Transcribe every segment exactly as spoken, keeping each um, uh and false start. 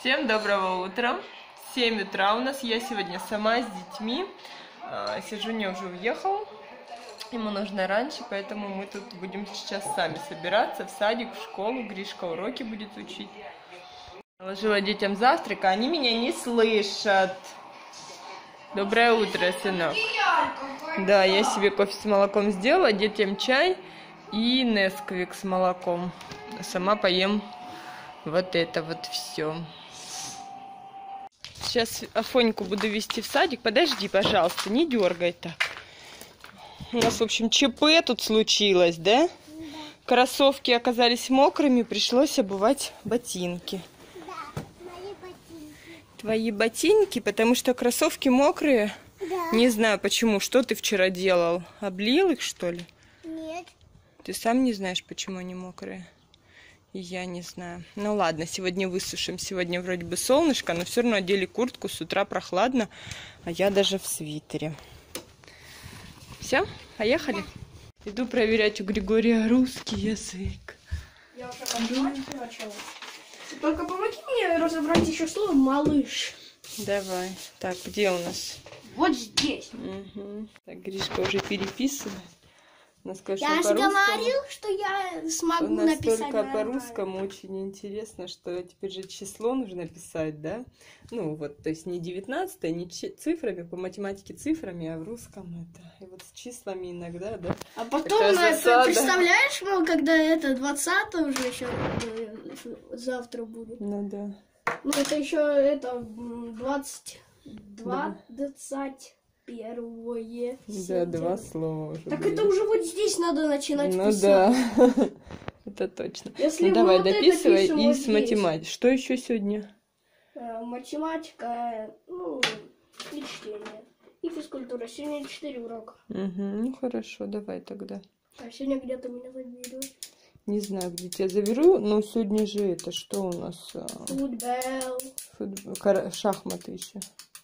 Всем доброго утра. семь утра у нас. Я сегодня сама с детьми. Сержуня уже уехал. Ему нужно раньше, поэтому мы тут будем сейчас сами собираться в садик, в школу. Гришка уроки будет учить. Положила детям завтрак, а они меня не слышат. Доброе утро, сынок. Да, я себе кофе с молоком сделала, детям чай и несквик с молоком. Сама поем вот это вот все. Сейчас Афоньку буду вести в садик. Подожди, пожалуйста, не дергай так. У нас, в общем, ЧП тут случилось, да? Да. Кроссовки оказались мокрыми, пришлось обувать ботинки. Да, мои ботинки. Твои ботинки, потому что кроссовки мокрые? Да. Не знаю почему. Что ты вчера делал? Облил их, что ли? Нет. Ты сам не знаешь, почему они мокрые? И я не знаю. Ну ладно, сегодня высушим. Сегодня вроде бы солнышко, но все равно одели куртку, с утра прохладно, а я даже в свитере. Все, поехали? Да. Иду проверять у Григория русский язык. Я уже математику начала. Только помоги мне разобрать еще слово «малыш». Давай. Так, где у нас? Вот здесь. Угу. Так, Гришка уже переписывает. Нас, конечно, Я же по-русскому. говорил, что я смогу написать. Настолько по-русскому очень интересно, что теперь же число нужно писать, да? Ну вот, то есть не девятнадцатое, не цифрами, по математике цифрами, а в русском это. И вот с числами иногда, да? А потом, это, представляешь, мол, когда это двадцатое уже еще завтра будет. Ну да. Ну это еще это двадцать, двадцать. Первое. Да, два слова уже. Так были. это уже вот здесь надо начинать ну, писать. Да, это точно. Если ну давай, вот дописывай и вот с математикой. Что еще сегодня? Математика, ну, и чтение. И физкультура. Сегодня четыре урока. Угу, ну хорошо, давай тогда. А сегодня где-то меня заберут. Не знаю, где тебя заберу, но сегодня же это, что у нас? Футбол. Футбол. Шахматы еще.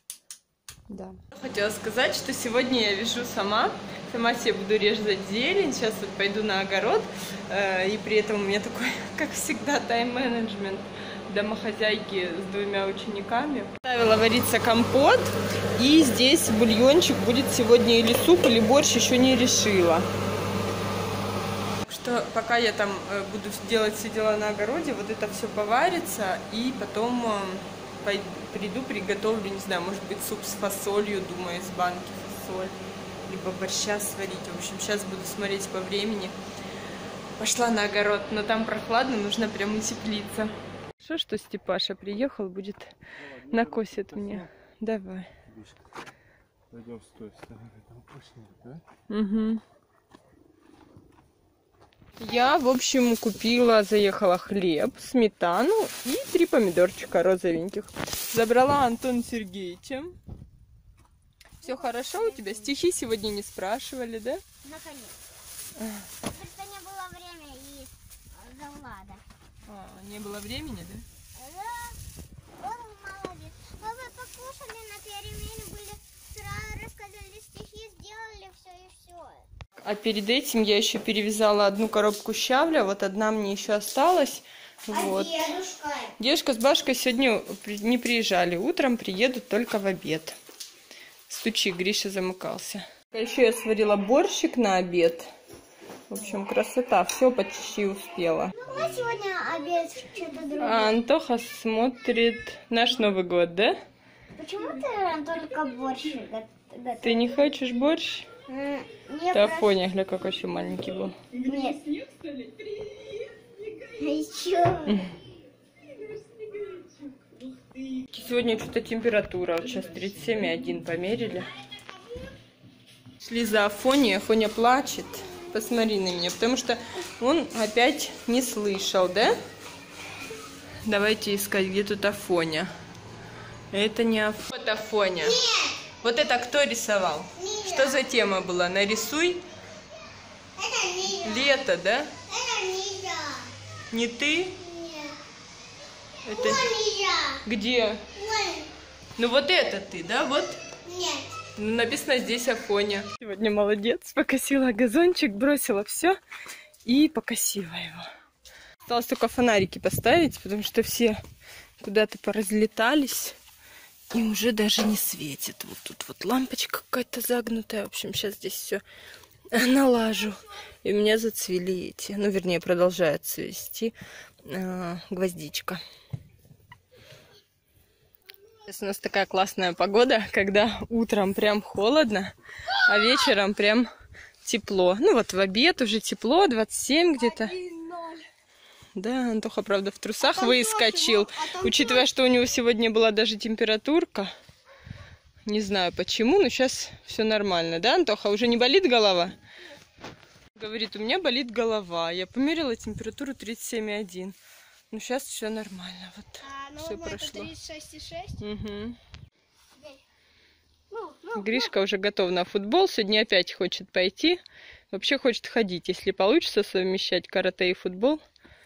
Да. Хотела сказать, что сегодня я вяжу сама. Сама себе буду резать зелень. Сейчас вот пойду на огород. И при этом у меня такой, как всегда, тайм-менеджмент домохозяйки с двумя учениками. Ставила вариться компот. И здесь бульончик будет сегодня или суп, или борщ, еще не решила. Что пока я там буду делать все дела на огороде, вот это все поварится. И потом приду, приготовлю, не знаю, может быть, суп с фасолью, думаю, из банки фасоль, либо борща сварить. В общем, сейчас буду смотреть по времени. Пошла на огород, но там прохладно, нужно прям утеплиться. Что, что Степаша приехал, будет накосит мне. Давай. Пойдем с той стороны, там вкуснее, да? Угу. Я, в общем, купила, заехала хлеб, сметану и три помидорчика розовеньких. Забрала Антона Сергеевича. Все хорошо у тебя? Стихи сегодня не спрашивали, да? Наконец. Просто не было времени и за Влада. А, не было времени, да? Да, он молодец. Но вы покушали, на перемене были, вчера рассказали стихи, сделали все и все. А перед этим я еще перевязала одну коробку щавля, вот одна мне еще осталась. А вот. дедушка? Дедушка с бабушкой сегодня не приезжали, утром приедут только в обед. Стучи, Гриша замыкался. Еще я сварила борщик на обед. В общем, красота, все почти успела. Ну, мы сегодня обед что-то другое. А Антоха смотрит наш Новый год, да? Почему ты только борщ готовишь? Ты не хочешь борщ? Нет. Ты Афоня, гля, какой еще маленький был. Нет. А еще? Сегодня что-то температура, вот сейчас тридцать семь и один померили. Шли за Афоней, Афоня плачет. Посмотри на меня, потому что он опять не слышал, да? Давайте искать, где тут Афоня. Это не Аф... Вот Афоня. Нет. Вот это кто рисовал? Нет. Что за тема была? Нарисуй. Это не я. Лето, да? Это не я. Не ты? Нет. Это... Вон я. Где? Вон. Ну вот это ты, да? Вот. Нет. Написано здесь Афоня. Сегодня молодец. Покосила газончик, бросила все и покосила его. Осталось только фонарики поставить, потому что все куда-то поразлетались. И уже даже не светит. Вот тут вот лампочка какая-то загнутая. В общем, сейчас здесь все налажу. И у меня зацвели эти, ну, вернее, продолжает цвести э, гвоздичка. Сейчас у нас такая классная погода, когда утром прям холодно, а вечером прям тепло. Ну, вот в обед уже тепло, двадцать семь где-то. Да, Антоха, правда, в трусах выскочил. Учитывая, что у него сегодня была даже температурка. Не знаю почему, но сейчас все нормально. Да, Антоха, уже не болит голова? Говорит, у меня болит голова. Я померила температуру тридцать семь и один. Ну, сейчас все нормально. Вот, А все прошло. тридцать шесть и шесть? Угу. Ну, ну, Гришка уже готов на футбол. Сегодня опять хочет пойти. Вообще хочет ходить. Если получится совмещать карате и футбол.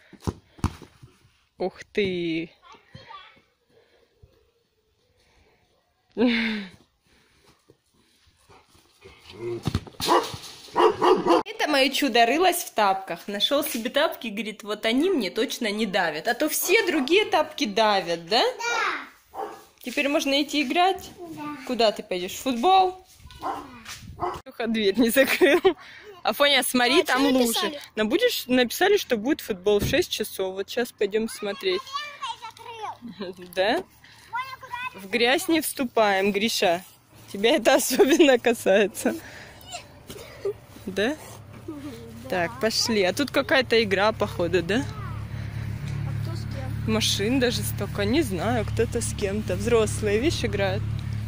Ух ты! Это мое чудо рылось в тапках. Нашел себе тапки, говорит, вот они мне точно не давят. А то все другие тапки давят, да? Да. Теперь можно идти играть? Да. Куда ты пойдешь? В футбол? Только дверь не закрыл. Афоня, смотри, А, там что лужи. написали? Но будешь, написали, что будет футбол в шесть часов. Вот сейчас пойдем смотреть. Да? В грязь не вступаем, Гриша. Тебя это особенно касается. Да? Так, пошли. А тут какая-то игра, походу, да? а кто с кем? Машин даже столько. Не знаю, кто-то с кем-то. Взрослые, видишь, играют.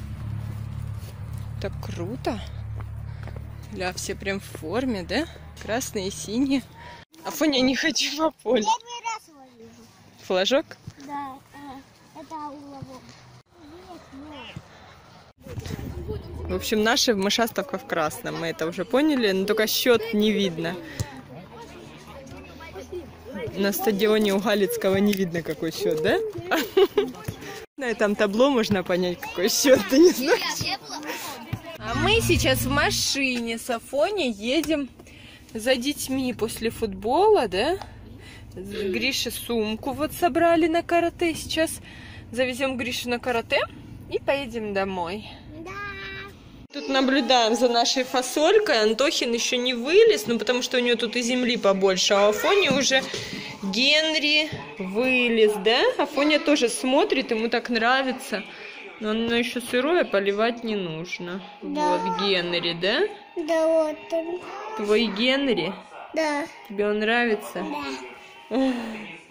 Так круто. Ля, все прям в форме, да? Красные и синие. Афоня, не хочу по полю. Первый раз его вижу. Флажок? Да, э, это уловок. В общем, наша мышастовка в красном. Мы это уже поняли, но только счет не видно. На стадионе у Галицкого не видно, какой счет, да? На этом табло можно понять, какой счет, ты не знаешь? А мы сейчас в машине с Афоней едем за детьми после футбола, да? Грише сумку вот собрали на карате. Сейчас завезем Гришу на карате и поедем домой. Да. Тут наблюдаем за нашей фасолькой. Антохин еще не вылез, ну потому что у нее тут и земли побольше. А у Афони уже Генри вылез, да? Афоня тоже смотрит, ему так нравится. Но оно еще сырое, поливать не нужно. Да. Вот Генри, да? Да вот он. Твой Генри? Да. Тебе он нравится? Да.